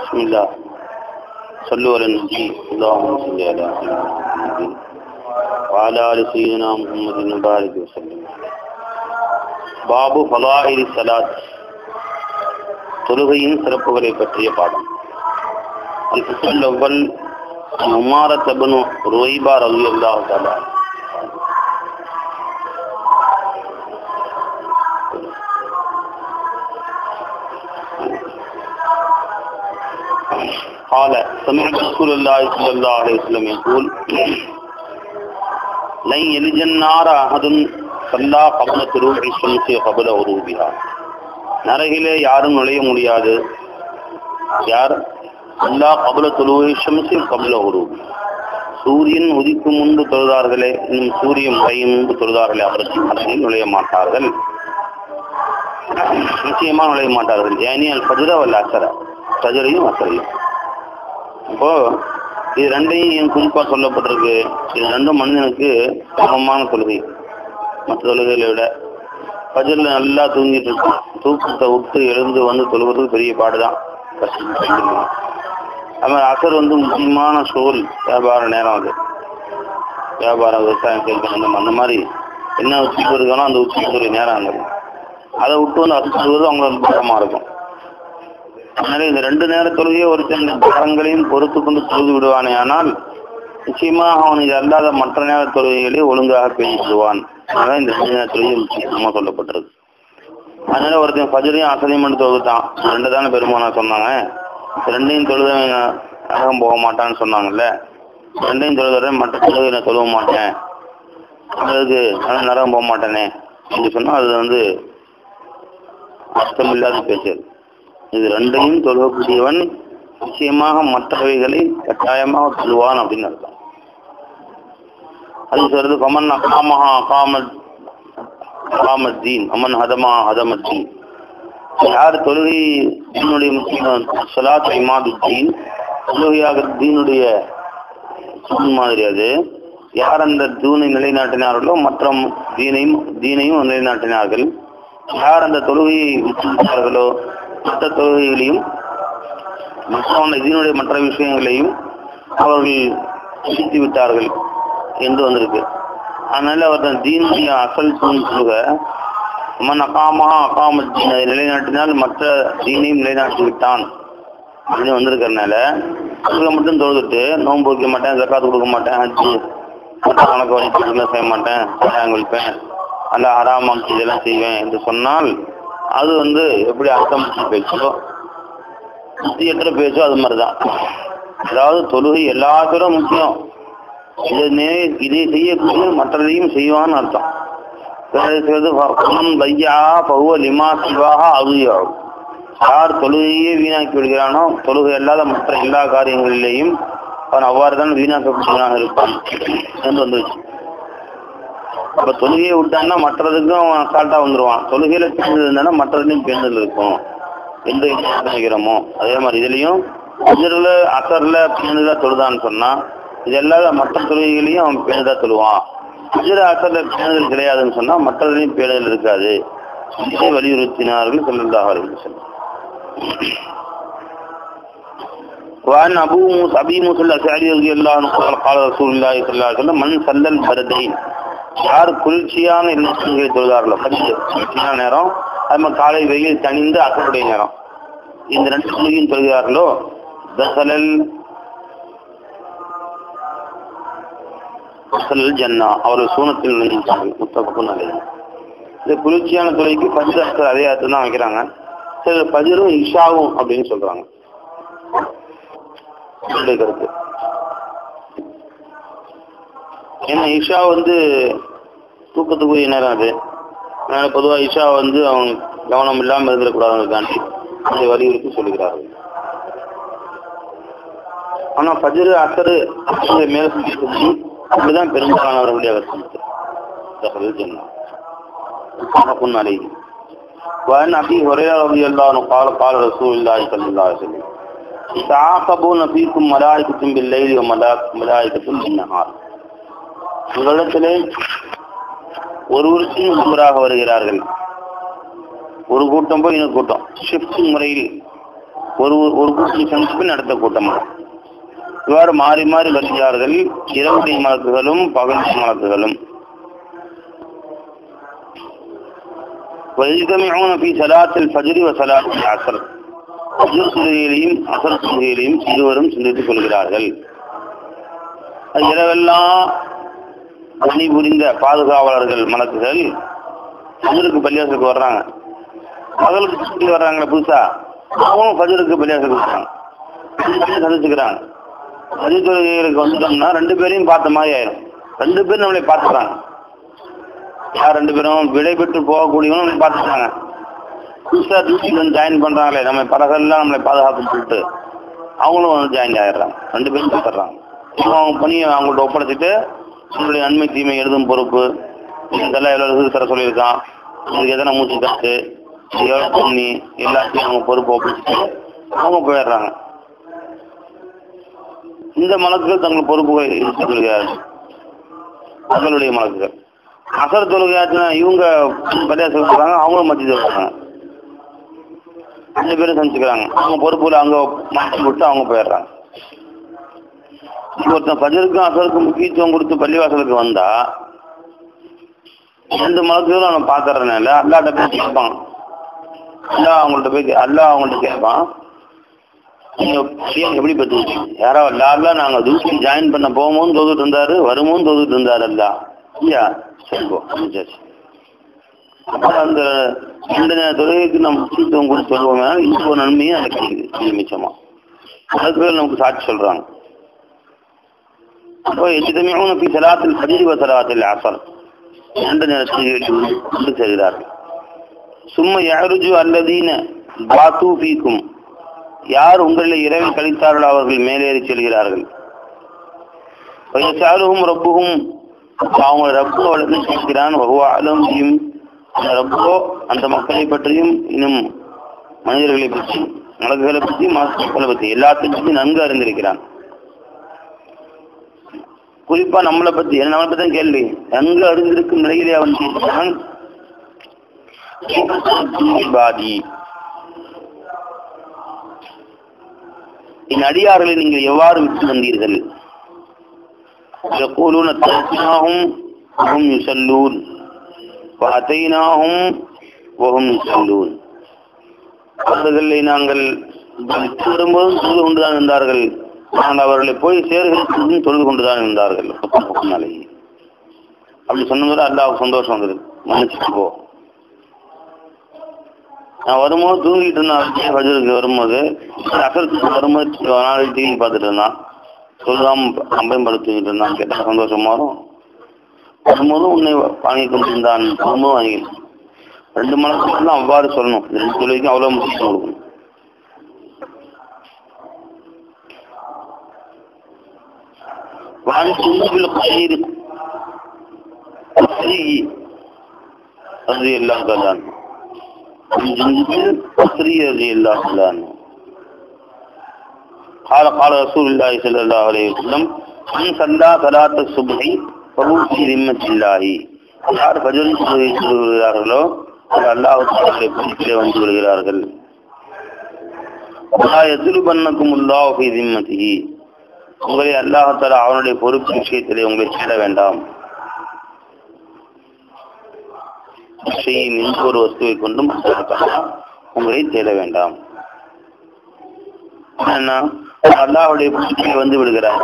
பிஸ்மில்லா ஸல்லு அலா நபி அல்லாஹும்ம ஸல்லி அலா முஹம்மதின் வ அலா ஆலி ஸய்யிதினா முஹம்மதின் வ பாரிக் வஸல்லம். பாபு ஃபலாயிலி ஸலாத், தொழுகையின் சிறப்புகளை பற்றிய பாடம். அல் அவ்வல் உமாரத் இப்னு ருவைபா ரலியல்லாஹு தஆலா قال سمعت رسول الله صلى الله عليه وسلم يقول لن يلج النار أحد صلى قبل طلوع الشمس قبل غروبها. நரகிலே யாரும் நுழைய முடியாது யார் அல்லா கபல தொழுவை ஷம்சி கபல உருவி, சூரியன் உதிக்கும் முன்பு தொழுதார்களே, இன்னும் சூரியன் மறையும் முன்பு தொழுதார்களே, அவர்கள் நரகில் நுழைய மாட்டார்கள், நிச்சயமா நுழைய மாட்டார்கள். ஏனி அல் ஃபஜ்ர வல் அஸ்ர, ஃபஜ்ரையும் அஸ்ரையும். இப்போ இது ரெண்டையும் என் குறிப்பா சொல்லப்பட்டிருக்கு. இது ரெண்டும் மனிதனுக்கு சமமான தொழுகை. மற்ற தொழுகைகளை விட ஃபஜ்ர்ல நல்லா தூங்கிட்டு இருக்கும், தூக்கத்தை விட்டு எழுந்து வந்து தொழுகிறதுக்கு பெரிய பாடுதான். அது மாதிரி அசர் முக்கியமான சூழல், வியாபார நேரம். அது வியாபாரம், விவசாயம் செய்யணும், அந்த மாதிரி என்ன உச்சிக்கு இருக்கணும் அந்த உச்சிக்கு நேரம் அங்கே அதை விட்டு வந்து அசர் சொல்வது அவங்களுக்கு பலமாக இருக்கும். அதனால இந்த ரெண்டு நேர தொழுகையை ஒரு சில படங்களையும் பொறுத்து கொண்டு தொழுது விடுவானே, ஆனால் நிச்சயமாக அவன் இது அல்லாத மற்ற நேர தொழுகைகளை ஒழுங்காக பேசிடுவான். அதனால இந்த ரெண்டு நேர தொழுகை முக்கியமாக சொல்லப்பட்டிருக்கு. அதனால ஒருத்தன் ஃபஜ்ரையும் அசரையும் மட்டும் தொழுதான், ரெண்டு தானே பெருமானா சொன்னாங்க. ரெண்டையும் தொழுத நரகம் போக மாட்டான்னு சொன்னாங்கல்ல, ரெண்டையும் தொழுத மற்ற தொழுகை நான் தொழுவ மாட்டேன், அதுக்கு நரகம் போக மாட்டேனே என்று சொன்னால் அது அர்த்தம் இல்லாத பேச்சு. இது ரெண்டையும் தொழுவக்கூடியவன் நிச்சயமாக மற்றவைகளை கட்டாயமாக சொல்லுவான் அப்படின்னு அர்த்தம். அது சொல்றது கமன் அகாமஹா அகாமத்தீன் அமன் ஹதமா ஹதமத்தீன். யார் தொழுகை தீனுடைய முக்கியம், ஸலாத் இமாதுத்தீன், தொழுகையாக தீனுடைய மாதிரி. அது யார் அந்த தூணை நிலைநாட்டினார்களோ மற்ற தீனையும் நிலைநாட்டினார்கள். யார் அந்த தொழுகையை விட்டார்களோ மற்ற தொழுகைகளையும் இதனுடைய மற்ற விஷயங்களையும் அவர்கள் பிடித்து விட்டார்கள் என்று வந்திருக்கு. அதனால அவர்கள் தீனுடைய அசல் தூண் தொழுகை மன் அகாமஹா அகாமத்தீன், அதை நிலைநாட்டினால் மற்ற தீனையும் நிலைநாட்டி விட்டான் அப்படின்னு வந்திருக்கிறதுனால தொழுகை மட்டும் தொழுதுட்டு நோன்பு வைக்க மாட்டேன், ஜக்காத்து கொடுக்க மாட்டேன், ஹஜ்ஜு கணக்கு வழிபாடுலாம் செய்ய மாட்டேன், கட்டாயம் வைப்பேன், அல்ல ஹராமாக்கி இதெல்லாம் செய்வேன் என்று சொன்னால் அது எப்படி அர்த்தம் பேச்சோ முக்கியற்ற பேச்சோ அது மாதிரிதான். அதாவது தொழுகை எல்லாத்தோட முக்கியம், இதை செய்யக்கூடிய மற்றதையும் செய்வான்னு அர்த்தம். யார் தொழுகையே வீணாக்கி விடுகிறானோ, தொழுகை அல்லாத மற்ற எல்லா காரியங்களிலேயும் அவன் அவ்வாறு தான் வீணாக்கக்கூடியவனாக இருப்பான் என்று வந்துருச்சு. அப்ப தொழுகையை விட்டான்னா மற்றதுக்கும் அவன் அசால்ட்டா வந்துடுவான். தொழுகையில பேர்ந்தது இருந்தானா மற்றதுலையும் பேர்ந்தல் இருக்கும் என்று நினைக்கிறோமோ அதே மாதிரி இதுலையும் ஃபஜ்ர்ல அசர்ல பேர்ந்ததா தொழுதான்னு சொன்னா இது எல்லாத மற்ற தொழுகைகளையும் அவன் பேர்ந்ததா தொழுவான். ஃபஜ்ர் அசர்ல பேர்ந்தல் கிடையாதுன்னு சொன்னா மற்றதுலையும் பேர்தல் இருக்காது. இதை வலியுறுத்தினார்கள் ஸல்லல்லாஹு அலைஹி வஸல்லம். وعن أبي موسى الأشعري رضي الله عنه قال قال رسول الله صلى الله عليه وسلم من صلى البردين, யார் குளிர்ச்சியான தொழுதார்களோ, குளிர்ச்சியான நேரம் அது மாதிரி காலை வெயில் தணிந்து அசருடைய நேரம், இந்த ரெண்டு தொழுகையும் தொழுகிறார்களோ தசலல் ஜன்னா, அவர்கள் சூனத்தில் நுழைந்தார்கள். முத்தஃபக்குன் அலைஹி. இந்த குளிர்ச்சியான தொழுகைக்கு ஃபஜ்ர் அசர் அதே அர்த்தம் தான் வைக்கிறாங்க. சில ஃபஜ்ரும் இஷாவும் அப்படின்னு சொல்றாங்க. கருத்து ஏன்னா இஷா தூக்கத்துக்குரிய நேரம். அது அதனால பொதுவாக இஷா அவங்க கவனம் இல்லாமல் இருந்துடக்கூடாதுன்னு அதை வலியுறுத்தி சொல்லுகிறார்கள். ஆனா ஃபஜ்ர் அசரு மேல அப்படிதான் பெரும்பாலானவர்களுடைய கருத்து. وعن أبي هريرة رضي الله عنه قال قال رسول الله صلى الله عليه وسلم تعاقبون فيكم ملائكة بالليل وملائكة بالنهار. உங்களிடத்திலே ஒருவருக்கு ஒருவராக வருகிறார்கள். ஒரு கூட்டம் போய் இன்னொரு கூட்டம் ஷிஃப்ட் முறையில் ஒரு ஒரு கூட்டம் சந்திப்பில் நடத்த கூட்டம். இவ்வாறு மாறி மாறி வருகிறார்கள், இரவுடைய மலக்குகளும் பகலுடைய மலக்குகளும். ويجتمعون في صلاة الفجر وصلاة العصر. ஃபஜ்ர் தொழுகையிலையும் அஸர் தொழுகையிலையும் இருவரும் சிந்தித்துக் கொள்கிறார்கள். இரவெல்லாம் பணிபுரிந்த பாதுகாவலர்கள் மலக்குகள் ஃபஜ்ருக்கு பள்ளிவாசலுக்கு வர்றாங்க. பகலுக்கு சுற்றி வர்றாங்களே புதுசா, அவங்க ஃபஜ்ருக்கு பள்ளிவாசலுக்கு வர்றாங்க, சந்திச்சுக்கிறாங்க. ஃபஜ்ர் தொழுகைகளுக்கு வந்துட்டோம்னா 2 பேரையும் பார்த்த மாதிரி ஆயிரும். 2 பேரும் நம்மளை பார்த்துக்கிறாங்க. யார் 2 பேரும் விடைபெற்று போகக்கூடியவங்க நம்மளை பார்த்துக்கிறாங்க. புதுசாக டியூட்டியில் வந்து ஜாயின் பண்ணுறாங்களே, நம்ம பலகெல்லாம் நம்மளை பாதுகாப்பு சொல்லிட்டு அவங்களும் வந்து ஜாயின் ஆகிடுறாங்க. 2 பேரும் பார்த்துட்றாங்க. அவங்க பணியை அவங்கள்ட்ட ஒப்படைச்சிட்டு உங்களுடைய நன்மை தீமை எழுதும் பொறுப்பு, இதெல்லாம் எவ்வளோ தர சொல்லியிருக்கான், இதுக்கு எதனா மூச்சு காத்து, எவ்வளோ தண்ணி, எல்லாத்தையும் அவங்க பொறுப்பு ஒப்படைச்சிட்டு அவங்க போயிடுறாங்க. இந்த மலக்குகள் தங்கள் பொறுப்புகளை எடுத்துக் கொள்கிறார்கள். மக்களுடைய மலக்குகள் அசர் தொழுகையாச்சுன்னா இவங்க பள்ளியாசல் சொல்றாங்க, அவங்களும் மத்திய சொல்றாங்க. 2 பேரும் சந்திச்சுக்கிறாங்க. அவங்க பொறுப்புல அங்க மாற்றி விட்டு அவங்க போயிடுறாங்க. ஒருத்தன் ஃபஜ்ருக்கும் அசருக்கும் முக்கியத்துவம் கொடுத்து பள்ளிவாசலுக்கு வந்தா 2 மலக்குகளும் அவனை பாக்குறதுனால அல்லாட்ட போய் கேட்பான். அல்லாஹ் அவங்கள்ட்ட கேட்பான், எப்படி பத்தி யாரோ அல்லா நாங்க தூக்கி ஜாயின் பண்ண போகும்போது தோதுட்டு இருந்தாரு, வரும்போது தோதுட்டு இருந்தாரு அல்லா இல்லையா, சரிப்போம். அப்புறம் அந்த 2 தொழுகைக்கு நம்ம முக்கியத்துவம் கொடுத்து சொல்லுவோம்னா இப்போ நன்மையும் அது கிடைக்குது மிச்சமா. அதுக்கு பேர் நமக்கு சாட்சி சொல்றாங்க. அப்போ எஜ்தமிஊன ஃபீ ஸலாத்தில் ஃபஜ்ரி வ ஸலாத்தில் அஸர், 2 நேரத்தில் ஒன்று சேர்கிறார்கள். சும்ம யஅருஜு அல்லதீன பாத்து ஃபீக்கும், யார் உங்களில் இரவில் கழித்தார்களோ அவர்கள் மேலேறி செல்கிறார்கள். வயசாலுஹும் ரப்புஹும், அவங்க ரப்பு அவளுக்கு கேட்கிறான். வஹுவ அந்த ரப்போ அந்த மக்களை பற்றியும் இன்னும் மனிதர்களை பற்றி மலக்குகளை பற்றி மக்களை பற்றி எல்லாத்தையும் பற்றி நன்கு அறிந்திருக்கிறான். குறிப்பா நம்மளை பத்தி நம்மளை பத்தி தான் கேள்வி நன்கு அறிந்திருக்கும் நிலையிலே அவன் கேட்கிறான். என் அடியார்களை நீங்கள் எவ்வாறு விட்டு வந்தீர்கள்? يقولون اتبعناهم وهم يصلون واتيناهم وهم يصلون. அவர்களை நாங்கள் வரும்போதும் தொழுது கொண்டுதான் இருந்தார்கள், நாங்கள் அவர்களை போய் சேர்கிறதும் தொழுது கொண்டுதான் இருந்தார்கள். அப்படி சொன்னது அல்லாஹ் சந்தோஷம் வந்தது, மன்னிச்சுட்டு போ. நான் வரும்போது தூங்கிட்டு இருந்தேன். ஃபஜ்ருக்கு வரும்போது அசருக்கு வரும்போது நாளை டிவி பார்த்துட்டு இருந்தான், சொல்லாம அம்பையும் படுத்துக்கிட்டு இருந்தான். கேட்டால் சந்தோஷமா வரும். வரும்போதும் உன்னை வாங்கி கொண்டிருந்தான், வரும்போதும் வாங்கி 2 மனசுக்கு அவ்வாறு சொல்லணும். 2 தொழிலுக்கும் அவ்வளவு முக்கியம் கொடுக்கணும். رضي الله تعالى عنه رضي الله تعالى عنه قال رسول الله صلى الله عليه وسلم من صلى صلاة الصبح فهو في ذمة الله. யார் ஃபஜ்ர் தொழுகிறார்களோ அல்லாஹ் தஆலா பொறுப்பிலே வந்து விடுகிறார்கள். லா யத்லுபன்னக்கும் அல்லாஹ் ஃபீ ذمته, உங்களை அல்லாஹ் தஆலா அவனுடைய பொறுப்பு விஷயத்திலே உங்களை தேட வேண்டாம். எந்த ஒரு வஸ்துவை கொண்டும் உங்களை தேட வேண்டாம். அல்லாஹ்வுடைய பொறுப்பிலே வந்து விடுகிறார்.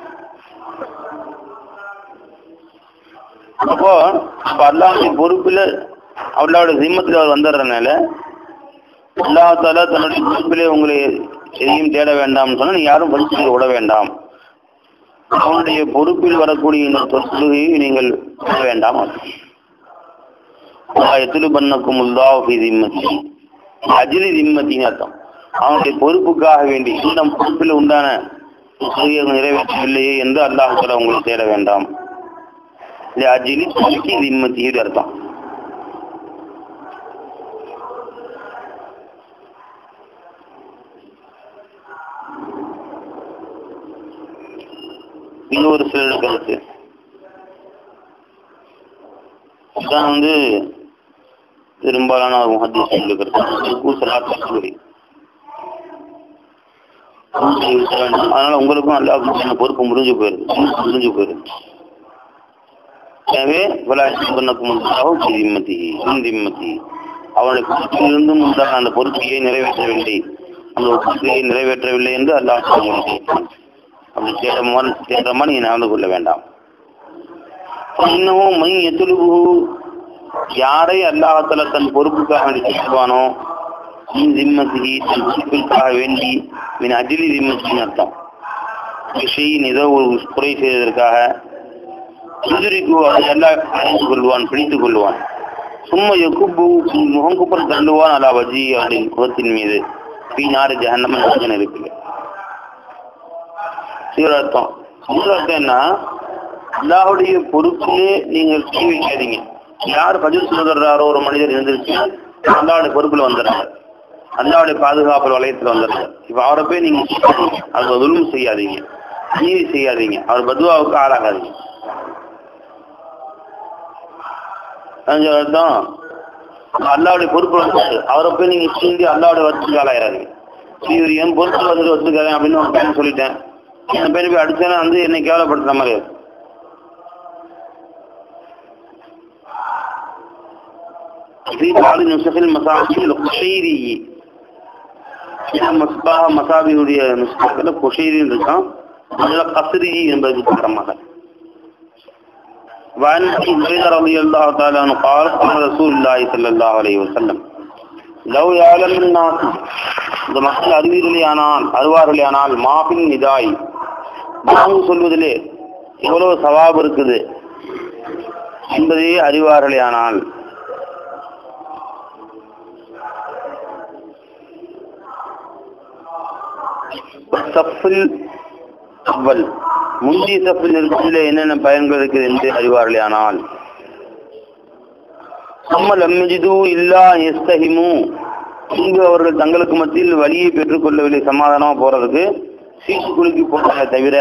அப்போ அல்லாஹ்வுடைய பொறுப்பில் அல்லாஹ்வுடைய ஜிம்மத்தில் அவர் வந்துடுறதுனால அல்லாஹ் தஆலா தன்னுடைய பொறுப்பிலே உங்களை எதையும் தேட வேண்டாம்னு சொன்னா நீங்க யாரும் பரிசுகளை விட வேண்டாம். அவனுடைய பொறுப்பில் வரக்கூடிய இந்த தொழுகையை நீங்கள் விட வேண்டாம். எத்துலுபன்னக்கும் அல்லாஹ் ஃபீ ذمته அஜ்லி ذمத்தின் அர்த்தம். அவனுடைய பொறுப்புக்காக வேண்டி இந்த பொறுப்பில் உண்டான தொழுகையை நிறைவேற்றவில்லையே என்று அல்லாஹ் தஆலா உங்களை தேட வேண்டாம். அஜ்லி ذمத்தின் அர்த்தம். இது ஒரு சில கருத்து. இதான் வந்து பெரும்பாலான முஹத்தீஸ்களுடைய கருத்து. அதனால உங்களுக்கும் அல்லாஹ்வுக்கு பொறுப்பு முடிஞ்சு போயிருது. எனவே அவனுடைய பொறுப்பிலிருந்தும் உண்டான அந்த பொறுப்பையை நிறைவேற்றவில்லை, அந்த பொறுப்பையை நிறைவேற்றவில்லை என்று அல்லாஹ் அப்படி தேடுறமா நீ நடந்து கொள்ள வேண்டாம். இன்னமும் மை எத்துழுவு யாரை அல்லாஹ்தாலா தன் பொறுப்புக்காக நினைச்சுவானோ திம்மதி தன் பொறுப்பிற்காக வேண்டி மின் அஜிலி திம்மத்தின் அர்த்தம் விஷயின் ஏதோ ஒரு குறை செய்வதற்காக அதை எல்லாம் அறிந்து கொள்வான், பிடித்துக் கொள்வான். சும்மா எக்குப்பு முகங்குப்பல் தள்ளுவான் அல்லா வஜி அவரின் முகத்தின் மீது பீனாறு ஜஹன்னமன் இருக்கு. சீரர்த்தம் என்ன, அல்லாஹுடைய பொறுப்பிலே நீங்கள் கீழ் வைக்காதீங்க. யார் பதில் சொல்லுறாரோ ஒரு மனிதர் இருந்துருச்சு அல்லாவுடைய பொறுப்புல வந்துடுறாங்க, அல்லாவுடைய பாதுகாப்பு வளையத்துல வந்துடுறாங்க. இப்ப அவரை போய் நீங்க அது துல்ம் செய்யாதீங்க, நீதி செய்யாதீங்க, அவர் பதுவாவுக்கு ஆளாகாதீங்க. அர்த்தம் அல்லாவுடைய பொறுப்பு வந்து அவரை போய் நீங்க சீண்டி அல்லாவுடைய வச்சுக்கு ஆளாயிராதீங்க. இவர் என் பொறுப்பு வந்து வச்சுக்காதேன் அப்படின்னு ஒரு பையன் சொல்லிட்டேன், என் பையனை போய் அடிச்சேன்னா வந்து என்னை கேவலப்படுத்துற மாதிரி மசாபியுடைய குஷைரின்னு இருக்கான், கஸ்ரி என்பது மாட்டாங்க. وعن ابي هريره رضي الله تعالى عنه قال قال رسول الله صلى الله عليه وسلم لو يعلم الناس இந்த மக்கள் அறிவார்களேயானால் மாபின் நிதாய் பாங்கு சொல்வதிலே எவ்வளவு சவாபு இருக்குது என்பதை அறிவார்களேயானால் முந்தைய சப்பில் இருக்கிறதுல என்னென்ன பயன்கள் இருக்குது என்று அறிவார்களே. ஆனால் இங்கு அவர்கள் தங்களுக்கு மத்தியில் வழியை பெற்றுக் கொள்ளவில்லை சமாதானமா போறதுக்கு, சீட்டு குலுக்கி போட்டதை தவிர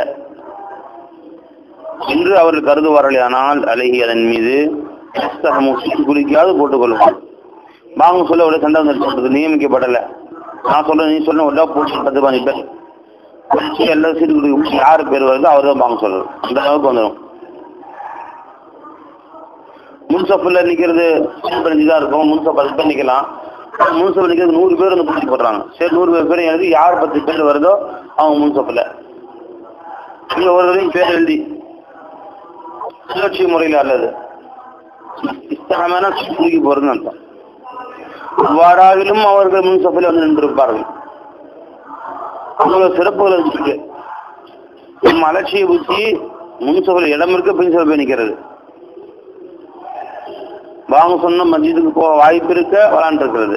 என்று அவர்கள் கருதுவார்களே. ஆனால் அழகி அதன் மீது சீட்டு குலுக்கியாவது போட்டுக் கொள்ளும். வாங்க சொல்ல அவ்வளவு சண்டை வந்துட்டு நியமிக்கப்படலை, நான் சொல்றேன் நீ சொல்ல உள்ள போட்டு 10-15 பேர் எல்லா சீட்டு யாரு பேர் வருதோ அவர் தான் வாங்க சொல்றது, அந்த அளவுக்கு வந்துடும். முன்சப்பில் நிற்கிறது 15 தான் இருக்கும், முன்சப் 10 பேர் நிற்கலாம். முன்சப்பில் நிற்கிறது 100 பேர் வந்து பிடிச்சி போடுறாங்க. சரி 100 பேர் எழுதி யார் 10 பேர் வருதோ அவங்க முன்சப்பில் இங்கே ஒருவரையும் பேர் எழுதி சுழற்சி முறையில் அல்லது இஸ்லாமான தூக்கி போறதுன்னு அர்த்தம். அவ்வாறாகிலும் அவர்கள் முன்சப்பில் வந்து நின்றிருப்பார்கள். அவ்வளவு சிறப்புகள் இருக்கு. நம்ம அலட்சியை ஊற்றி முன்சபையில் இடம் இருக்க பின் சபை நிற்கிறது. வாங்க சொன்ன மஸ்ஜிதுக்கு போக வாய்ப்பு இருக்க விளாண்டு இருக்கிறது.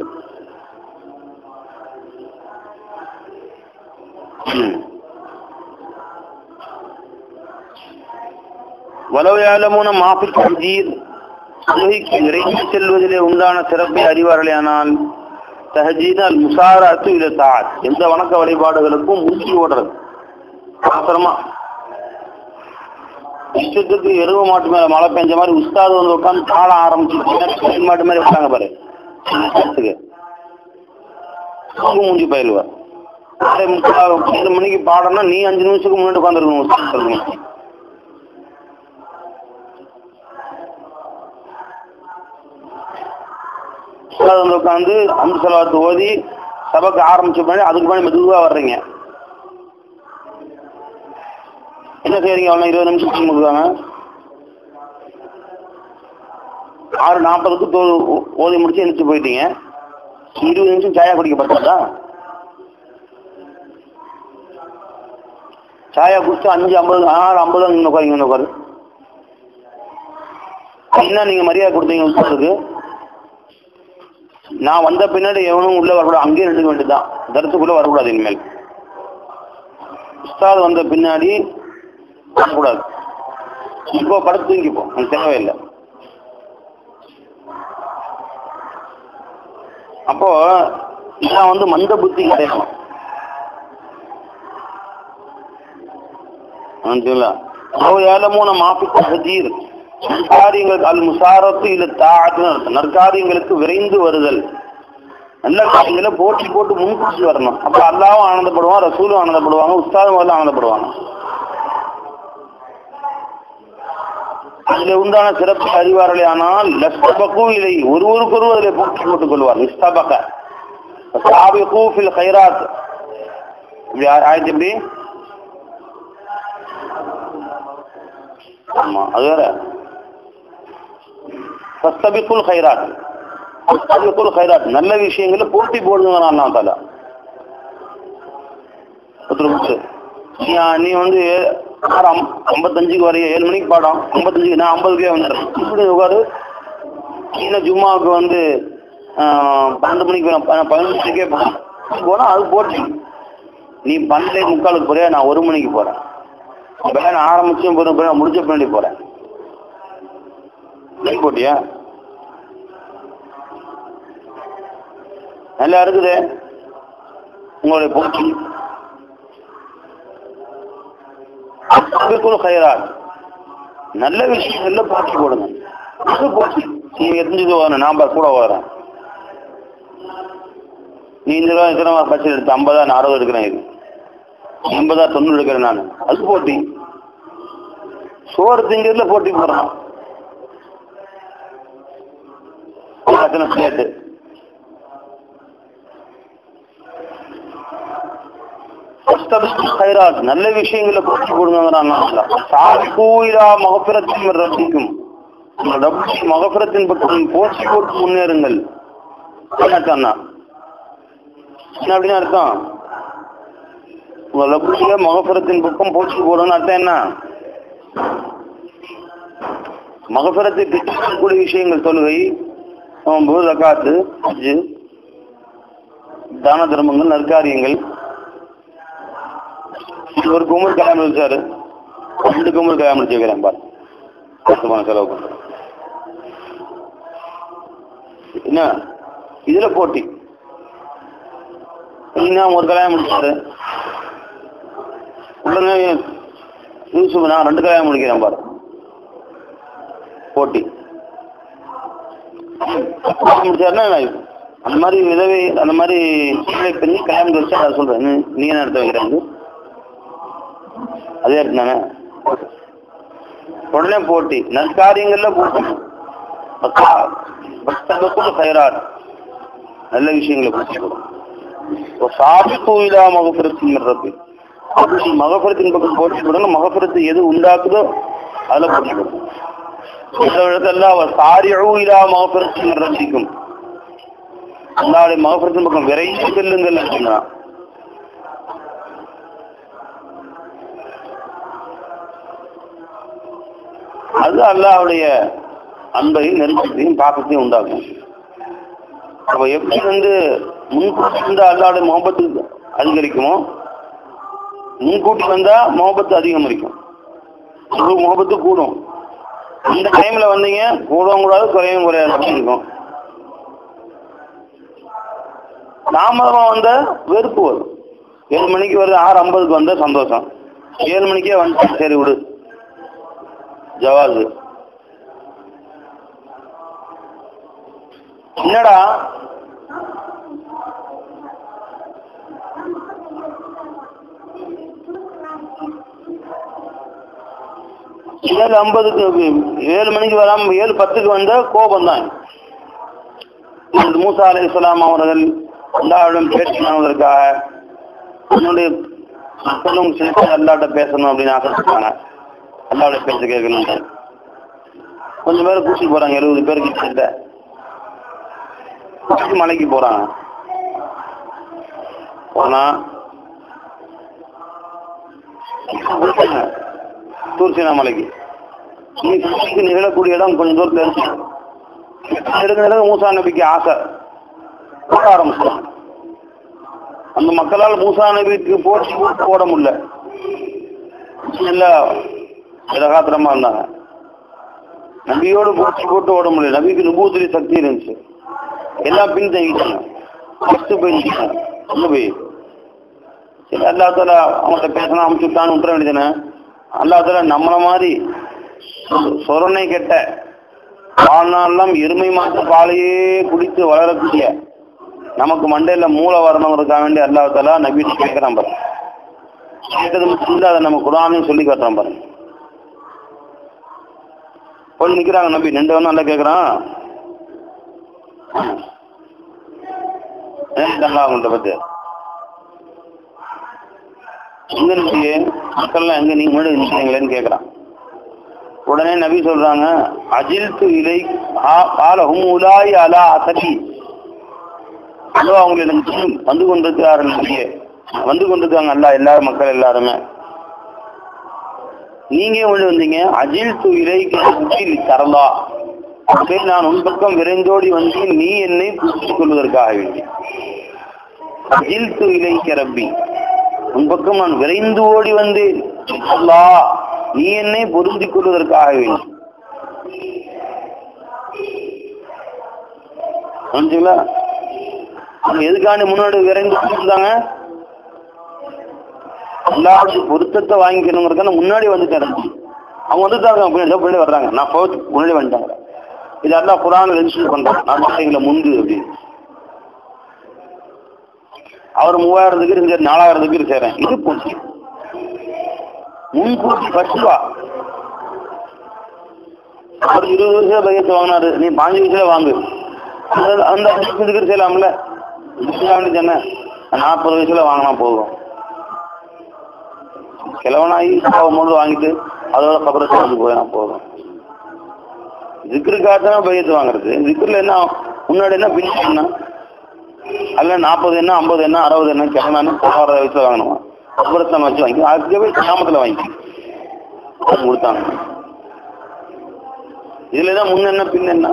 வலவையாலமுன மாஃபிக் தஹ்ஜீர் தொழுகைக்கு விரைந்து செல்வதிலே உண்டான சிறப்பை அறிவார்களேயானால் தஹ்ஜீத் அல் முசாரத்து இல தாத் எந்த வணக்க வழிபாடுகளுக்கும் மூச்சு ஓடுறது. அவசரமா இஷ்டத்துக்கு எருவ மாட்டு மேல மழை பெஞ்ச மாதிரி உஸ்தாது வந்து உட்காந்து பாட ஆரம்பிச்சு மாட்டு மாதிரி விட்டாங்க பாரு, மூஞ்சி பயிலுவார். 2 மணிக்கு பாடம்னா நீ 5 நிமிஷத்துக்கு முன்னாடி உட்காந்துருக்கணும். உட்காந்து அம்பு செலவாத்து ஓதி சபைக்கு ஆரம்பிச்ச பண்ணி அதுக்கு பண்ணி மெதுவா வர்றீங்க. என்ன செய்யறீங்க? அவ்வளோ 20 நிமிஷம் கொடுக்குறாங்க. 6:40க்கு ஓதி முடிச்சு எழுந்துச்சு போயிட்டீங்க. 20 நிமிஷம் சாயா குடிக்கப்பட்டதா? சாயா குடிச்சு 5:50 6:50 இன்னும் உட்காருங்க. இன்னும் உட்காரு என்ன நீங்க மரியாதை கொடுத்தீங்க உட்காருக்கு? நான் வந்த பின்னாடி எவனும் உள்ள வரக்கூடாது, அங்கேயே நின்றுக்க வேண்டியதுதான், தரத்துக்குள்ள வரக்கூடாது. இனிமேல் உஸ்தாத் வந்த பின்னாடி வரக்கூடாது. இப்போ படுத்து தூங்கிப்போ, எனக்கு தேவையில்லை. அப்போ நான் வந்து மந்த புத்தி கிடைக்கணும். நற்காரியங்களுக்கு விரைந்து வருதல் நல்ல காரியங்களை போட்டி போட்டு முன்கூட்டி வரணும். அப்ப அல்லாவும் ஆனந்தப்படுவான், ரசூலும் ஆனந்தப்படுவாங்க, உஸ்தாதும் முதல்ல ஆனந்தப்படுவாங்க. அதுல உண்டான சிறப்பு அறிவார்களே. ஆனால் லஸ்தபக்கும் இதை ஒருவருக்கொரு அதில் போட்டி போட்டுக் கொள்வார். இஸ்தபக சாபிகு ஃபில் கைராத் ஆயிடுச்சு. எப்படி? ஆமா, அது வேற. ஃபஸ்தபிகுல் கைராத், ஃபஸ்தபிகுல் கைராத், நல்ல விஷயங்கள போட்டி போடுங்க. அல்லாஹ் தஆலா நீ வந்து 55க்கு வரைய 7 மணிக்கு பாடம், 55க்கு நான் 50க்கே வந்துடுறேன். இப்படி உட்காரு. இன்னும் ஜும்மாவுக்கு வந்து 12 மணிக்கு 15க்கே போனா அது போட்டி. நீ 12:45 போறியா, நான் 1 மணிக்கு போறேன். வேலை ஆரம்பிச்சும் போறேன், முடிச்ச பின்னாடி போறேன். நீ போட்டியா? நல்லா இருக்குது உங்களுடைய போட்டி. நல்ல விஷயங்கள்ல போட்டி போடுங்க. போட்டி நீ எரிஞ்சது வரணும், நான் கூட வரேன். நீ இந்த ரூபா எத்தனை பட்சம் எடுத்து 50 40 எடுக்கிறேன், இது 80 90 எடுக்கிறேன் நான். அது போட்டி. சோறு திங்கிறதுல போட்டி போடுறான். பிளேட்டு நல்ல விஷயங்களை போட்டி போடுங்கிறான். மகபிரத்தின் ரத்திக்கும், மகபிரத்தின் பற்றி போட்டி போட்டு முன்னேறுங்கள். என்ன அப்படின்னு அர்த்தம்? உங்க ரப்புல மகபிரத்தின் பக்கம் போட்டி போடணும்னு அர்த்தம் என்ன? மகபிரத்தை பெற்றுக்கூடிய விஷயங்கள் தொழுகை, நோன்பு, ஜகாத்து, ஹஜ், தான தர்மங்கள், நற்காரியங்கள். ஒரு கும்பல் கல்யாணம் முடிச்சாரு, 2 கும்பல் கல்யாணம் முடிச்சு வைக்கிறேன் பாரு, கஷ்டமான செலவு பண்ற. என்ன இதுல போட்டி? இன்னும் ஒரு கல்யாணம் முடிச்சாரு, உடனே யூசுப் நான் 2 கல்யாணம் முடிக்கிறேன் பாரு, போட்டி. முடிச்சாருன்னா அந்த மாதிரி விதவை, அந்த மாதிரி பண்ணி கல்யாணம் முடிச்சா நான் சொல்றேன். நீ என்ன எடுத்து வைக்கிறாங்க? அதே தானே. உடனே போட்டி. நற்காரியங்கள்ல போட்டி. நல்ல விஷயங்களை போட்டி போடும். மகபுரத்தின் பக்கம் போட்டி போடணும். மகபுரத்தை எது உண்டாக்குதோ அதுல போட்டி போடும். மகபுரத்தின் ரசிக்கும், அல்லாவுடைய மகபுரத்தின் பக்கம் விரைந்து செல்லுங்கள் அப்படின்னா. அது அல்லாஹ்வுடைய அன்பையும் நெருக்கத்தையும் பாக்கத்தையும் உண்டாகும். அப்ப எப்படி வந்து முன்கூட்டி வந்தா அல்லாஹ்வுடைய முகப்பத்து அதிகரிக்குமோ, முன்கூட்டி வந்தா முகப்பத்து அதிகம் இருக்கும். முகப்பத்து கூடும். இந்த டைம்ல வந்தீங்க கூடவும் கூடாது, குறையும் குறையாது இருக்கும். தாமதமா வந்த வெறுப்பு வரும். 7 மணிக்கு வருது, 6:50க்கு வந்த சந்தோஷம். 7 மணிக்கே வந்து சரி விடு, ஜவாது. என்னடா ஏழு 50க்கு 7 மணிக்கு வராம 7:10க்கு வந்த கோபம் தான். மூசா அலைஹிஸ்ஸலாம் அவர்கள் அல்லாஹ்விடம் பேசினதற்காக என்னுடைய மக்களும் சேர்த்து அல்லாஹ்ட்ட பேசணும் அப்படின்னு ஆசைப்பட்டாங்க. அல்லாஹ்வுடைய பேச்ச கேட்கணும். கொஞ்சம் பேர் கூட்டிட்டு போறாங்க, 70 பேருக்கு கிட்ட மலைக்கு போறாங்க. போனா தூர்சீனா மலைக்கு நிகழக்கூடிய இடம் கொஞ்சம் தூரத்துல இருக்கு. மூசா நபிக்கு ஆசை போட ஆரம்பிச்சாங்க. அந்த மக்களால் மூசா நபிக்கு போட்டி போட முடியல. நல்லா இடகாத்திரமா இருந்தாங்க. நபியோடு போட்டி போட்டு ஓட முடியல. நபிக்கு நுபூத்துடைய சக்தி இருந்துச்சு. எல்லாம் பின் தங்கிட்டாங்க. போய் சரி அல்லா தாலா அவங்கள்ட்ட பேசினா அமுச்சுட்டான்னு விட்டுற வேண்டியதானே. அல்லா தாலா நம்மள மாதிரி சொரணை கெட்ட வாழ்நாளெல்லாம் எருமை மாற்ற பாலையே குடித்து வளரக்கூடிய நமக்கு மண்டையில மூளை வரணுங்கிறதுக்காக வேண்டி அல்லாஹ் தஆலா நபி கேட்கிறான் பாருங்க. கேட்டது மட்டும் அதை நம்ம குர்ஆனையும் சொல்லி காட்டுறான் பாருங்க. போய் நிக்கிறாங்க நபி, நின்றவனும் நல்லா கேட்கிறான். அவங்கள்ட்ட பத்தி எங்க நிற்கியே மக்கள்லாம் எங்க நீங்க முன்னாடி நிற்கிறீங்களேன்னு கேட்கிறான். உடனே நபி சொல்றாங்க, அஜில்து இலை காலஹும் உலாய் அலா அசதி. அதோ அவங்க எனக்கு வந்து கொண்டிருக்கிறார்கள் நபியே, வந்து கொண்டிருக்காங்க அல்லா எல்லாரும் மக்கள் எல்லாருமே. நீங்க ஒன்று வந்தீங்க, அஜில்து இலைக்கு தரலா, சரி நான் உன் பக்கம் விரைந்தோடி வந்து நீ என்னை புரிந்து கொள்வதற்காக வேண்டி. அஜில்து இலைக்க ரப்பி, உன் பக்கம் நான் விரைந்து ஓடி வந்தேன் அல்லா, நீ என்னை பொருந்திக் கொள்வதற்காக வேண்டி. எதுக்காண்டி முன்னாடி விரைந்து இருந்தாங்க? எல்லாருடைய பொருத்தத்தை வாங்கிக்கணுங்கிறதுக்கான முன்னாடி வந்துட்டாங்க. அவங்க வந்துட்டாங்க, பின்னாடி வர்றாங்க. நான் போகிறதுக்கு முன்னாடி வந்துட்டாங்க. இது எல்லாம் குர்ஆன்ல மென்ஷன் பண்றேன், நாட்டுல முந்து அப்படின்னு. அவர் 3000 திக்ர் 4000 திக்ர் செய்றேன். இது போச்சு முன்கூட்டி பச்சுவா. அவர் 20 வயசுல பையத்தை வாங்கினாரு, நீ 5 வயசுல வாங்கு. அந்த திக்ர் செய்யலாம்ல, சொன்ன 40 வயசுல வாங்கினா போதும். கிழவனாகி போகும்போது வாங்கிட்டு அதோட கபரத்தை போயினா போதும். திக்ருக்காக தான் பையத்தை வாங்குறது. திக்ருல என்ன முன்னாடி என்ன பின்னாடி என்ன அல்ல, 40 என்ன 50 என்ன 60 என்ன கிழமைன்னு 16 வயசுல வாங்கணுமா, கபரத்தை வச்சு வாங்கி அதுக்கே கிராமத்துல வாங்கி கொடுத்தாங்க. இதுல தான் முன்ன என்ன பின்ன என்ன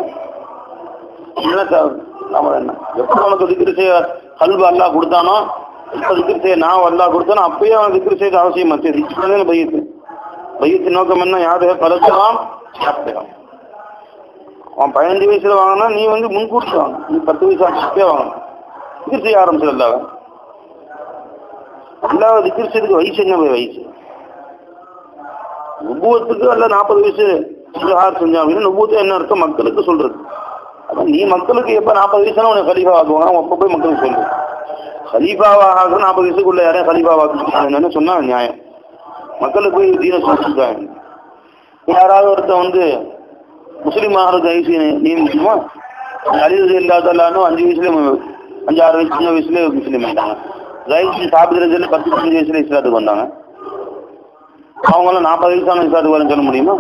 என்ன எப்ப உனக்கு திக்ரு செய்ய கல்வி அல்லா கொடுத்தானோ, எப்ப திக்ரு செய்ய நான் அல்லா கொடுத்தானோ அப்பயே அவன் திக்ரு செய்ய அவசியம் மத்திய பையத்து. பையத்தின் நோக்கம் என்ன? யாரு கலக்கலாம் சாப்பிடலாம். அவன் 15 வயசுல வாங்கினா நீ வந்து முன்கூட்டி வாங்க, நீ 10 வயசு ஆச்சே வாங்கணும். திக்ர் செய்ய ஆரம்பிச்சு அல்லாவ அல்லாவ திக்ர் செய்யறதுக்கு வயசு என்ன வயசு? நுபுவத்துக்கு அல்ல 40 வயசு யார் செஞ்சாங்க அப்படின்னா நுபுவத்து என்ன இருக்க மக்களுக்கு சொல்றது. அதான் நீ மக்களுக்கு எப்ப 40 வயசுனா உனக்கு கலீஃபா ஆக்குவாங்க, அவன் அப்ப போய் மக்களுக்கு சொல்லு. கலீஃபாவாக 40 வயசுக்குள்ள யாரையும் கலீஃபாவாக்கு சொன்னா நியாயம். மக்களுக்கு போய் தீன சொல்லிருக்காங்க. யாராவது ஒருத்தன் வந்து முஸ்லீம் ஆகிறது வயசு நியமிக்குமா? அலிது இல்லாதல்லான்னு 5 வயசுல 5-6 வயசு சின்ன வயசுல முஸ்லீம் ஆயிட்டாங்க. ரைஸ் சாப்பிடுறதுல 10-15 வயசுல இஸ்லாத்துக்கு வந்தாங்க. அவங்களாம் 40 வயசான இஸ்லாத்துக்கு வரன்னு சொல்ல முடியுமா?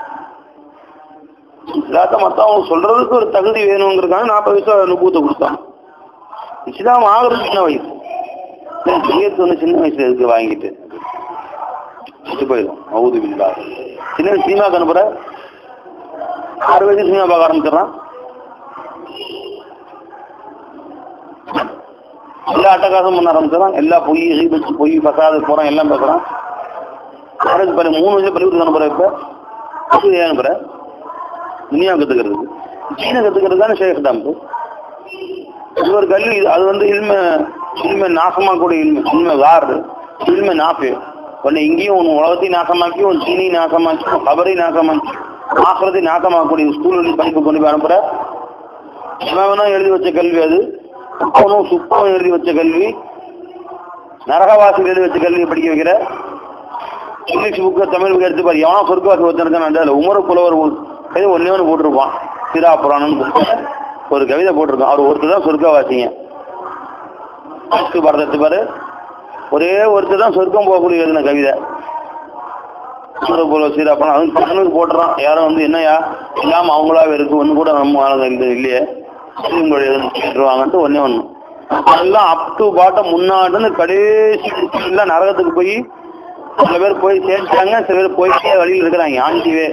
இஸ்லாத்த மற்றவங்க சொல்றதுக்கு ஒரு தகுதி வேணுங்கிறதுக்காக 40 வயசுல நுபுவத்தை கொடுத்தாங்க. இஸ்லாம் ஆகிறது சின்ன வயசு. சின்ன வயசுல இருக்கு வாங்கிட்டு போயிடும். அவுது பில்லா சின்ன சினிமாக்கு அனுப்புற 6 வயசு சினிமா பார்க்க ஆரம்பிச்சிடறான். எல்லா அட்டகாசம் பண்ண ஆரம்பிச்சிடறான். எல்லா பொய் பசாது போறான், எல்லாம் பேசுறான். 3 வயசுல பள்ளிக்கூடத்துக்கு அனுப்புற. இப்ப அனுப்புற துனியா கத்துக்கிறதுக்கு, சீன கத்துக்கிறதுக்கான ஷேக் தான். இது ஒரு கல்வி. அது வந்து இல்ம நாசமா கூட இல்ம வாரு இல்ம நாப்பு. உன்னை இங்கேயும் உன் உலகத்தையும் நாசமாக்கி, உன் சீனையும் நாசமாக்கி, உன் கபரையும் நாசமாக்கி, ஆக்கிறதையும் நாசமாக்கக்கூடிய ஸ்கூல் படிப்பு கொண்டு போய் அனுப்புற. வேணா எழுதி வச்ச கல்வி அது. சுப்பனும் எழுதி வச்ச கல்வி, நரகவாசிகள் எழுதி வச்ச கல்வி படிக்க வைக்கிற. இங்கிலீஷ் புக்கு தமிழ் புக்கு எடுத்து பாரு, எவனா சொர்க்கவாசி ஒருத்தருக்கான உமர புலவர் கவிதை ஒன்னே ஒன்று போட்டிருப்பான். சிரா புராணம் ஒரு கவிதை போட்டிருக்கான். அவர் ஒருத்தர் தான் சொர்க்கவாசிங்க. பரதத்து பாரு, ஒரே ஒருத்தர் தான் சொர்க்கம் போகக்கூடிய எழுதின கவிதை. சீரா புராணம் அதுவும் பசங்களுக்கு போட்டுறான். யாரும் வந்து என்னையா இல்லாம அவங்களாவே இருக்கு, ஒன்று கூட நம்ம இல்லையே கேட்டுருவாங்கன்ட்டு ஒன்னே ஒன்று. அதெல்லாம் அப் டு பாட்ட முன்னாடி கடைசி எல்லாம் நரகத்துக்கு போய் சில பேர் போய் சேர்த்தாங்க, சில பேர் போயிட்டே வழியில் இருக்கிறாங்க. ஆண்டிவே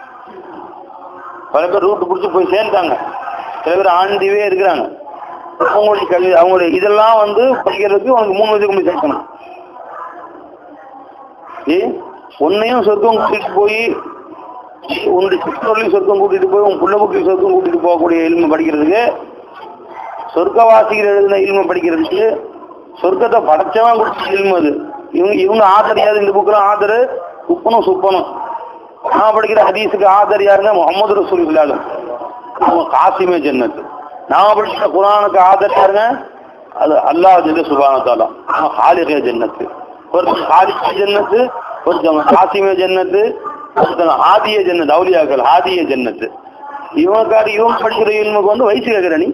பல பேர் ரூட்டு பிடிச்சி போய் சேர்ந்தாங்க, சில பேர் ஆண்டிவே இருக்கிறாங்க. அவங்களுடைய கல்வி அவங்களுடைய இதெல்லாம் வந்து படிக்கிறதுக்கு உனக்கு 3 வயசுக்கு போய் சேர்க்கணும். உன்னையும் சொர்க்கம் கூட்டிட்டு போய், உன்னுடைய சிற்றோரையும் சொர்க்கம் கூட்டிட்டு போய், உன் புள்ள புக்கில் சொர்க்கம் கூட்டிட்டு போகக்கூடிய இல்ம படிக்கிறதுக்கு, சொர்க்கவாசிகள் எழுதின இல்ம படிக்கிறதுக்கு, சொர்க்கத்தை படைச்சவன் கொடுத்த இல்ம அது. இவங்க ஆதர் யாரு? இந்த புக்கில் ஆதர் உப்பனும் சுப்பனும். நான் படிக்கிற ஹதீஸுக்கு ஆதர் யாருங்க? முகமது ரசூலுல்லாஹ், அவங்க காசிமே ஜன்னத்து. நான் படிக்கிற குர்ஆனுக்கு ஆதர் யாருங்க? அது அல்லாஹ் சுப்ஹானஹு வ தஆலா ஹாலிகே ஜன்னத்து, ஒருத்தன் ஹாலிகே ஜன்னத்து, ஒருத்தவங்க காசிமே ஜன்னத்து, ஒருத்தவங்க ஆதிய ஜன்னத்து, அவுலியாக்கள் ஆதிய ஜன்னத்து. இவன் படிக்கிற இல்முக்கு வந்து வயசு கேட்கிற நீ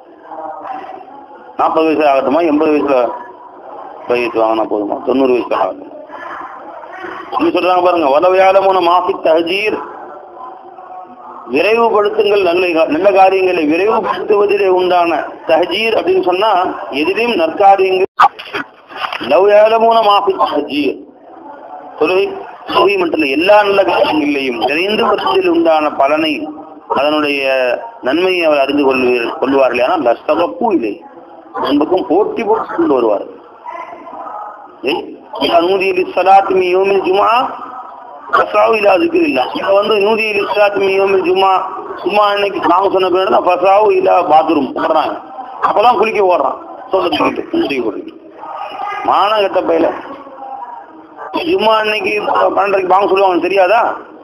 40 வயசு ஆகட்டுமா, 80 வயசுல வயசு வாங்கினா போதுமா, 90 வயசுல ஆகட்டும். சொல்றாங்க பாருங்க, வலவையாளமான மாஃபி தஹ்ஜீர், விரைவுபடுத்துங்கள், நல்ல காரியங்களை விரைவுபடுத்துவதிலே உண்டான தஹ்ஜீர் அப்படின்னு சொன்னா எதிரையும் நற்காரியங்கள். லவ்யாளமான மாஃபி தஹ்ஜீர், தொழுகை மட்டும் எல்லா நல்ல காரியங்களையும் நிறைந்து வருஷத்தில் உண்டான பலனை, அதனுடைய நன்மையை அவர் அறிந்து கொள்வார்கள். ஆனால் லஸ்தகப்பூ இல்லை, என்பதும் போட்டி போட்டு கொண்டு வருவார். அப்பதான் குளிக்க ஓடுறான், மானம் கட்ட பையில. ஜும்மா அன்னைக்கு 12:30 பாங்க சொல்லுவாங்க தெரியாதா?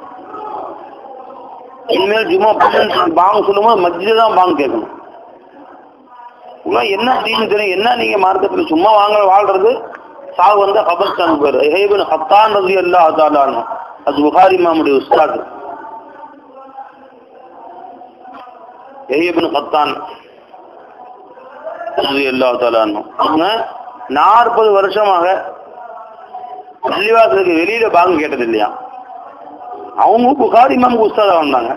இனிமேல் ஜும்மா 12 பாங்க சொல்லும்போது மத்தியில தான் பாங்க கேட்கணும். என்ன தீனு தெரியும், என்ன நீங்க மார்க்கத்துல சும்மா வாழ்றது? சாவு வந்து கபர்ஸ்தான் பேர். இப்னு ஹத்தான் ரலியல்லாஹு தஆலா அன்ஹு, அது புகாரி இமாமுடைய உஸ்தாத். இப்னு ஹத்தான் ரலியல்லாஹு தஆலா அன்ஹு 40 வருஷமாக பள்ளிவாசலுக்கு வெளியில பாங்க கேட்டது இல்லையா. அவங்க புகாரி இமாமுக்கு உஸ்தாதா வந்தாங்க.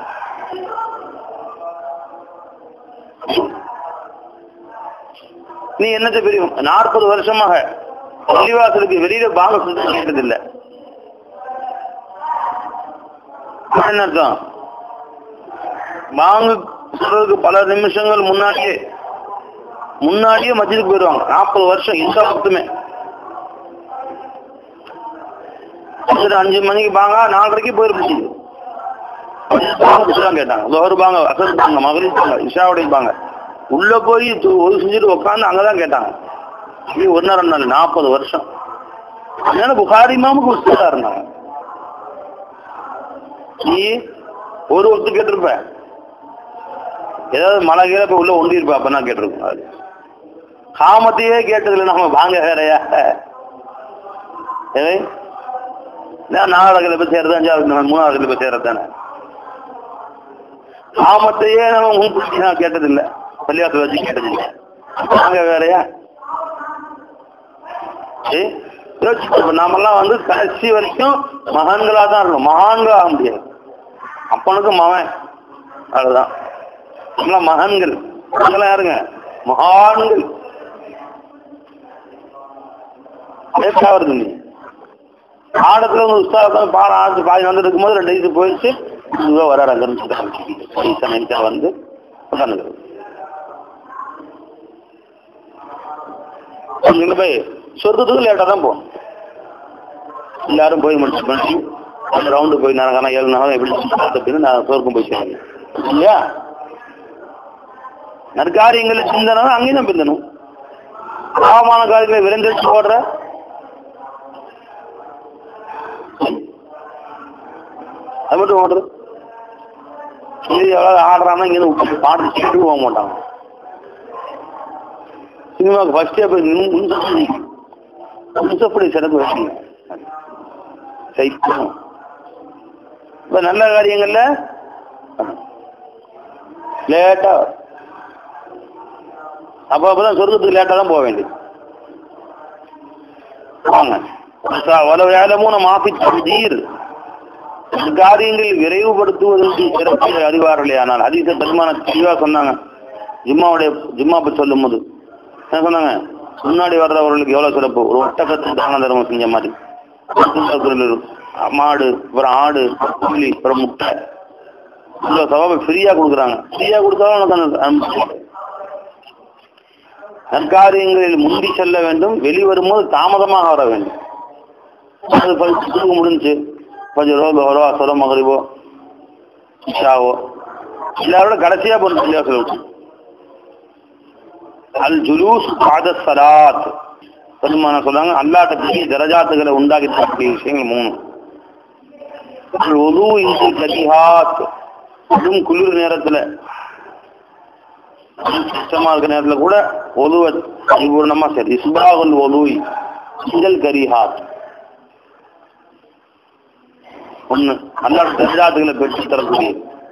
நீ என்னத்தை பெரிய 40 வருஷமாக பள்ளிவாசலுக்கு வெளியில பாங்க கேட்டதில்லை. என்ன அர்த்தம்? பாங்கு சொல்றதுக்கு பல நிமிஷங்கள் முன்னாடியே மஸ்ஜிதுக்கு போயிடுவாங்க. 40 வருஷம் இந்த மட்டுமே. 5 மணிக்கு பாங்க, 4:30 போயிருச்சு. கேட்டாங்க லோஹர் பாங்க, அசர் பாங்க, மகரிப் பாங்க, இஷாவுடைய பாங்க. உள்ள போய் ஒரு செஞ்சுட்டு உட்காந்து அங்கதான் கேட்டாங்க. ஒரு நேரம் 40 வருஷம். அதனால புகாரி இமாமுக்கு உஸ்தாதா இருந்தாங்க. நீ ஒரு வகுத்து கேட்டிருப்ப, ஏதாவது மழை கீழே போய் உள்ள ஒண்டி இருப்ப, அப்ப நான் கேட்டிருப்பேன். அது காமத்தையே கேட்டதில்லை நம்ம வாங்க வேறையா. 4 போய் சேர்றது, 5வது 3வது போய் சேர்றது தானே. காமத்தையே நம்ம கேட்டதில்லை, பள்ளியாசல் வச்சு கேட்டதில்லை, வாங்க வேறையா. நாமெல்லாம் வந்து கடைசி வரைக்கும் மகான்களா தான் இருக்கணும். மகான்கள் ஆக முடியாது. அப்பனுக்கு மகன், அதுதான் நம்மளாம் மகான்கள். யாருங்க மகான்கள்? வருது நீ பாடத்துல உஸ்தாதம் பாடம் ஆச்சு பாதி வந்து இருக்கும்போது 2 வயசு போயிடுச்சு, வராரு. அங்க வந்து உட்காந்துங்க. போய் சொர்க்கத்துக்கு லேட்டா தான் போகும். எல்லாரும் போய் முடிச்சு அந்த ரவுண்டு போய் நான் 7 நாளும் எப்படி அப்படின்னு நான் சொர்க்கம் போய் சேருங்க இல்லையா. நற்காரியங்களை சிந்தனை அங்கேயும் தான் பிந்தணும். பாவமான காரியங்களை விரைந்திருச்சு போடுற அது மட்டும் ஓடுறது. எவ்வளவு ஆடுறான்னா இங்க பாட்டு கேட்டு போக மாட்டாங்க. சினிமாவுக்கு ஃபர்ஸ்டே போய் முன்சப்படி சிறப்பு வச்சுங்க. இப்ப நல்ல காரியங்கள்ல லேட்டா, அப்பதான் சொர்க்கத்துக்கு லேட்டா தான் போக வேண்டியது. காரியங்கள் விரைவுபடுத்துவதற்கு சிறப்பு அறிவார்களே. ஆனால் ஹதீஸ பெருமான தெளிவா சொன்னாங்க. ஜும்மா சொல்லும் போது என்ன சொன்னாங்க? முன்னாடி வர்றவர்களுக்கு எவ்வளவு சிறப்பு. ஒரு ஒட்டகத்துக்கு தான தர்மம் செஞ்ச மாதிரி, மாடு, அப்புறம் ஆடு, கோழி, அப்புறம் முட்டை, இவ்வளவு சவாபை ஃப்ரீயா கொடுக்குறாங்க. ஃப்ரீயா கொடுத்தாலும் நற்காரியங்களில் முந்தி செல்ல வேண்டும். வெளிவரும்போது தாமதமாக வர வேண்டும். அது முடிஞ்சு ஃபஜ்ரோ அஸ்ரோ மக்ரிபோ இஷாவோ எல்லாரோட கடைசியா போறது சொல்லுச்சு. அல் ஜுலூஸ் பாத ஸலாத் பெருமான சொல்றாங்க. அல்லாஹ்ட்ட பெரிய தரஜாத்துகளை உண்டாக்கி தரக்கூடிய விஷயங்கள் 3. உது இன்சி கதிஹாத், குளிர் நேரத்துல கஷ்டமா இருக்கிற நேரத்துல கூட ஒலுவ பரிபூர்ணமா சரி. இஸ்பாகுல் ஒலுய் சிங்கல் கரிஹாத் ஒண்ணு அல்லாஹ் தர்ஜாத்துகளை பெற்று தரக்கூடிய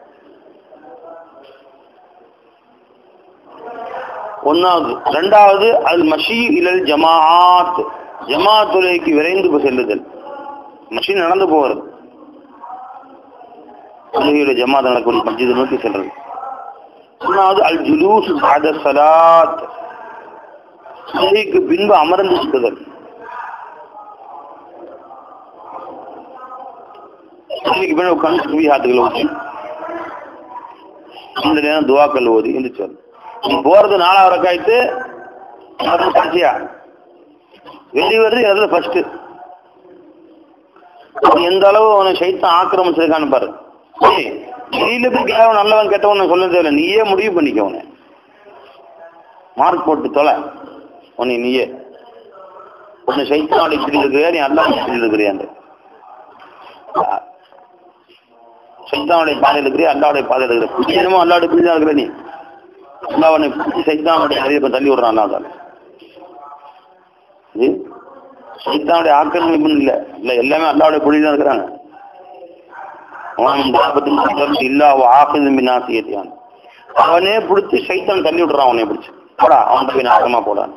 ஒன்னாவது. ரெண்டாவது அல் மஷி இலல் ஜமாஅத், ஜமாஅத் தொழுகைக்கு விரைந்து செல்லுதல். மஷி நடந்து போகிறது, தொழுகையுடைய ஜமாத் நடக்கக்கூடிய மஸ்ஜிதை நோக்கி செல்றது. மூணாவது அல் ஜுலூஸ் பஅத ஸலாத், தொழுகைக்கு பின்பு அமர்ந்து இருக்குதல். தொழுகைக்கு பின்பு உட்கார்ந்து சுபிஹாத்துகளை ஓதி இந்த நேரம் துவாக்கள் ஓதி என்று சொல்லு. நீ போறது 4வது ரக்காயத்து கடைசியா வெளியே வருது, அதுல ஃபர்ஸ்ட். எந்த அளவு அவனை சைத்தான் ஆக்கிரமிச்சிருக்கான்னு பாரு. வெளியில போய் கேவன் நல்லவன் கெட்டவன் சொல்ல தேவையில்லை, நீயே முடிவு பண்ணிக்க. அவனை மார்க் போட்டு தொலை உன்னை நீயே. உன்னை சைத்தானுடைய பிடியில் இருக்கிறியா, நீ அல்லாஹ் பிடியில் இருக்கிறியாண்டு. சைத்தானுடைய பாதையில் இருக்கிறியா, அல்லாவுடைய பாதையில் இருக்கிற புதியனமோ அல்லாவுடைய பிடிதான் இருக்கிற நீ. அல்லாஹ்வை பிடிச்சி சைத்தானுடைய நிறைய தள்ளி விடுறான். அல்லாஹ் சைத்தானுடைய ஆக்கிரமிப்பு இல்லை இல்லை, எல்லாமே அல்லாவுடைய பிடி தான் இருக்கிறாங்க. அவனே பிடிச்சி சைத்தான் தள்ளி விடுறான். அவனே பிடிச்சு போடா, அவன் போய் நாசமா போடான்.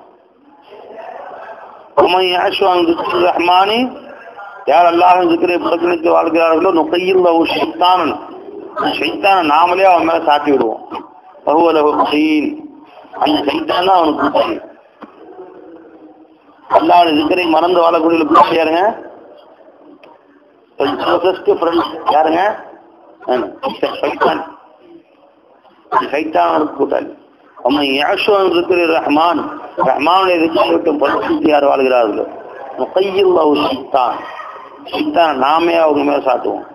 ரஹ்மானி, யார் அல்லாஹ்வின் திக்ரை புறக்கணித்து வாழ்கிறார்களோ நுகையில் ஷைத்தானன், ஷைத்தான நாமளே அவன் மேல சாட்டி விடுவோம். அந்த சைத்தான் தான் அவனுக்கு பிடிச்சி. அல்லாஹ்வின் திக்ரை மறந்து வாழக்கூடிய பிடிச்சி யாருங்க? யாருங்க? கூட்டாளி. ரஹ்மான், ரஹ்மானுடைய திக்ரை விட்டு பரிசுத்தி யார் வாழ்கிறார்களோ நுகையில் ஷைத்தான், சைத்தான நாமே அவங்க மேல சாட்டுவோம்.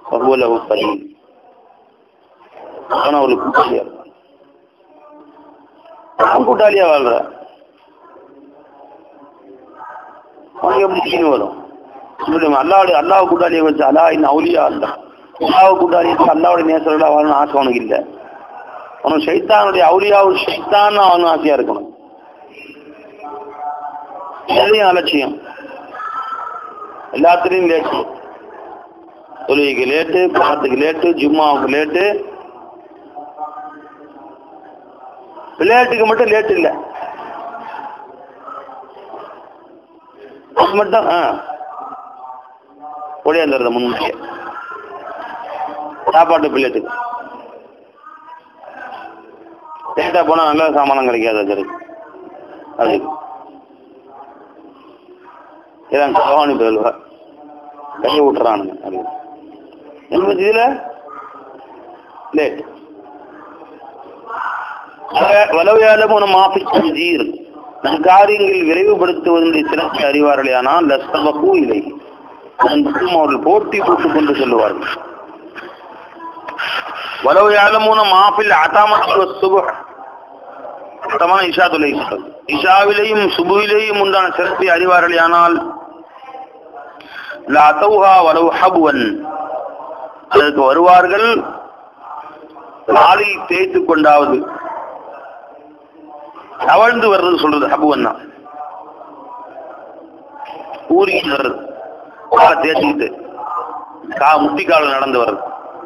அவனுக்கு கூட்டாளியா இருப்பான். நான் கூட்டாளியா வாழ்ற அவனுக்கு எப்படி சீனு வரும்? அல்லாஹ் கூட்டாளியை வச்சு அல்லாஹ் இன்னும் அவுலியா அல்ல. அல்லாஹ் கூட்டாளியை வச்சு அல்லாவுடைய நேசரோட வாழணும் ஆசை அவனுக்கு இல்லை. அவனுக்கு ஷைத்தானுடைய அவுலியாவுடைய ஷைத்தான் அவனும் ஆசையா இருக்கணும். எதையும் அலட்சியம், எல்லாத்துலையும் லேட்டு. தொழுகைக்கு லேட்டு, பாத்துக்கு லேட்டு, ஜும்மாவுக்கு லேட்டு. விளையாட்டுக்கு மட்டும் லேட்டு இல்லை, அது மட்டும் ஒளியாந்துருந்த முன்னுடைய சாப்பாட்டு பிள்ளைட்டுக்கு லேட்டா போனா நல்ல சாமானம் கிடைக்காது. அது இதான் கவானி பேருவா கையை விட்டுறானுங்க. அது என்ன இதுல லேட். வலவையாலும் மாஃபி தஞ்சீர், நம் காரியங்களில் விரைவுபடுத்துவதனுடைய சிறப்பு அறிவார்களே. ஆனால் லஸ்தபூ இல்லை, அவர்கள் போட்டி போட்டுக் கொண்டு சொல்லுவார்கள். வலவையாலமூன மாஃபில் அதாமத்து சுபஹ், இஷா தொலை, இஷாவிலேயும் சுபுவிலேயும் உண்டான சிறப்பை அறிவார்களே. ஆனால் லஅதௌஹா வலவ் ஹப்வன், அதற்கு வருவார்கள் காலில் தேய்த்து கொண்டாவது. தவழ்ந்து வர்றது சொல்றது ஹபுவன்னா, ஊருக்கு வர்றது, காலை தேய்ச்சிக்கிட்டு முட்டி கால நடந்து வர்றது.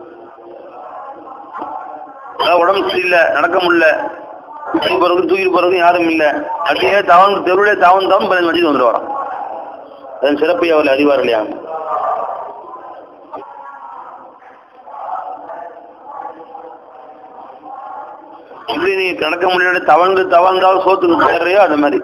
உடம்பு சரியில்லை, நடக்க முடியல, தூக்கிட்டு போறது யாரும் இல்லை, அப்படியே தவன் தெருவிலே தவன் 15 மணிக்கு வந்துட்டு வரான். அதன் சிறப்பை அவர்கள் அறிவார் இல்லையா? இப்படி நீ நடக்க முடியாது, தவழ்ந்தாலும் சோத்துக்கு தேர்றையோ அது மாதிரி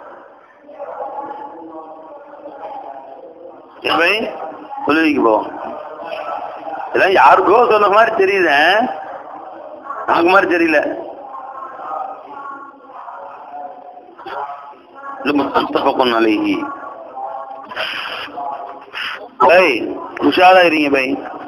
தொழுவிக்கு போவோம். இதெல்லாம் யாருக்கோ சொன்ன மாதிரி தெரியுது, நமக்கு மாதிரி தெரியல. முத்தஃபக்குன் அலைஹி. பை உஷாரா இருங்க பை.